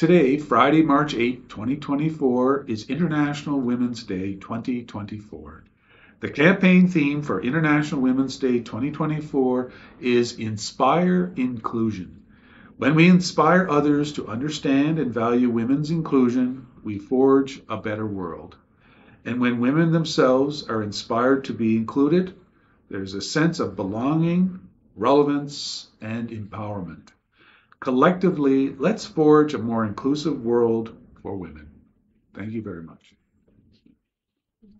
Today, Friday, March 8, 2024, is International Women's Day 2024. The campaign theme for International Women's Day 2024 is Inspire Inclusion. When we inspire others to understand and value women's inclusion, we forge a better world. And when women themselves are inspired to be included, there's a sense of belonging, relevance, and empowerment. Collectively, let's forge a more inclusive world for women. Thank you very much.